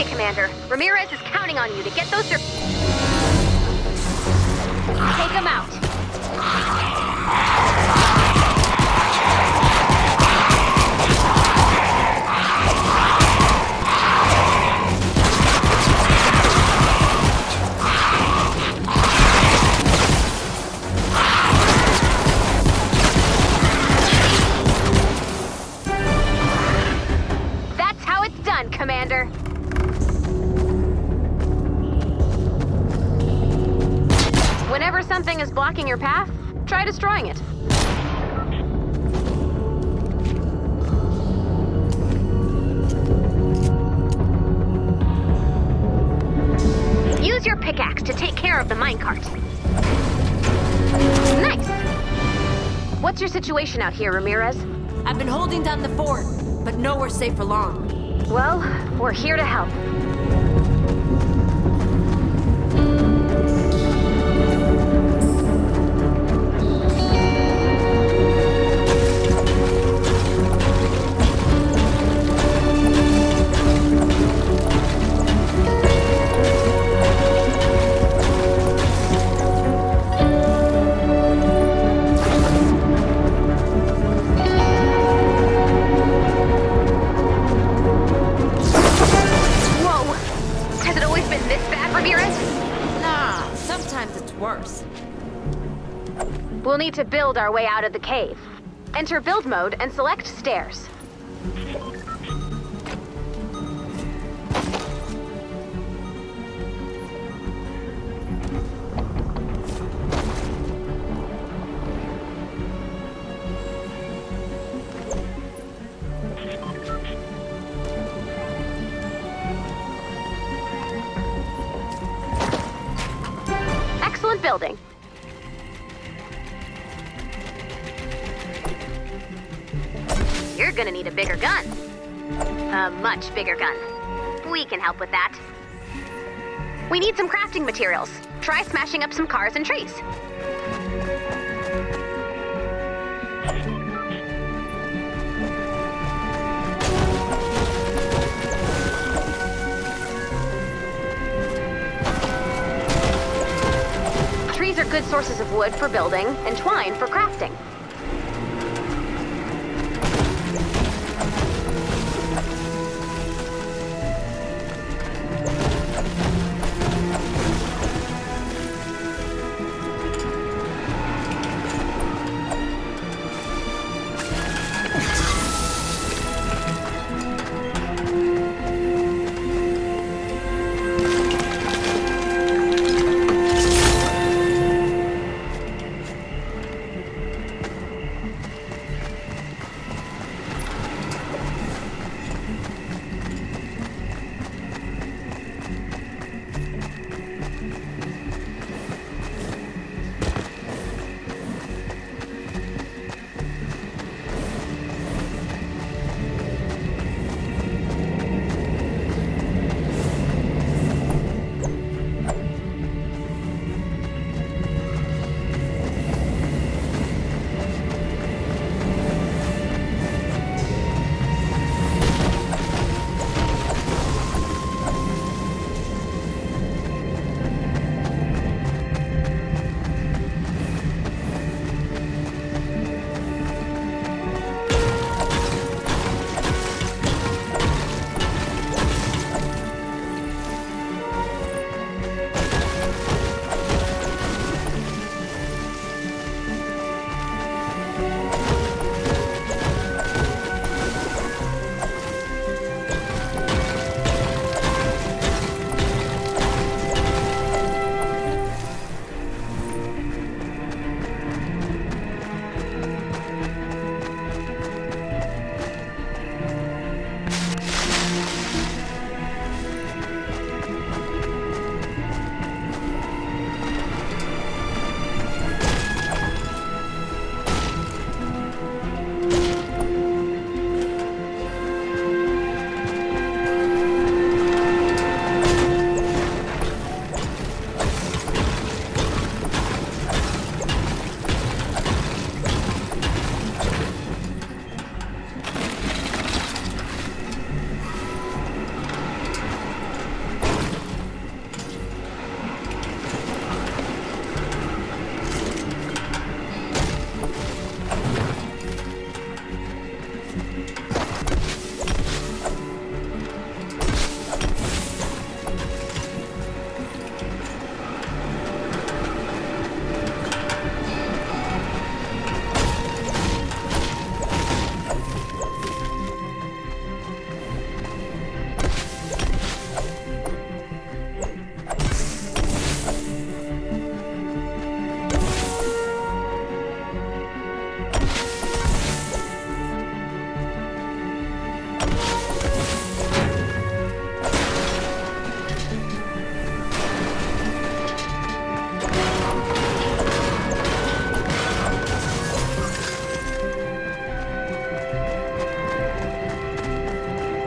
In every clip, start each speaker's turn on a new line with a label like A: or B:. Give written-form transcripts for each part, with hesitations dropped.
A: Okay, Commander. Ramirez is counting on you to get those... Take him out. That's how it's done, Commander. Whenever something is blocking your path, try destroying it. Use your pickaxe to take care of the minecart. Nice! What's your situation out here, Ramirez?
B: I've been holding down the fort, but nowhere safe for long.
A: Well, we're here to help. We'll need to build our way out of the cave. Enter build mode and select stairs. Excellent building. You're gonna need a bigger gun. A much bigger gun. We can help with that. We need some crafting materials. Try smashing up some cars and trees. Trees are good sources of wood for building and twine for crafting.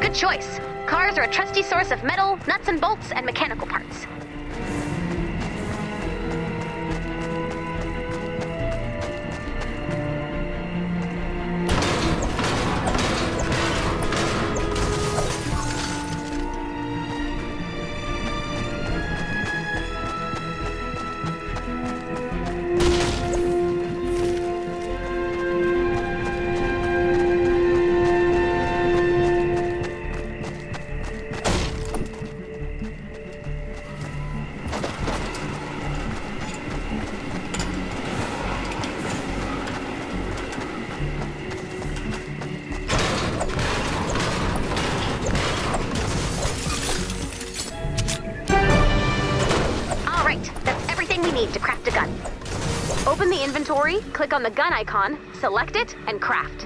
A: Good choice. Cars are a trusty source of metal, nuts and bolts, and mechanical parts. To craft a gun. Open the inventory, click on the gun icon, select it, and craft.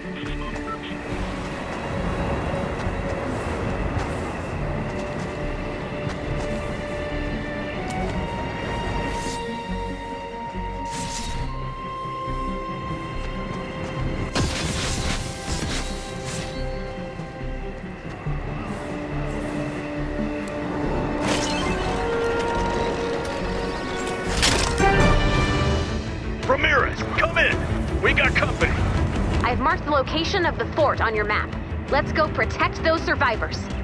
C: Come in! We got company!
A: I've marked the location of the fort on your map. Let's go protect those survivors.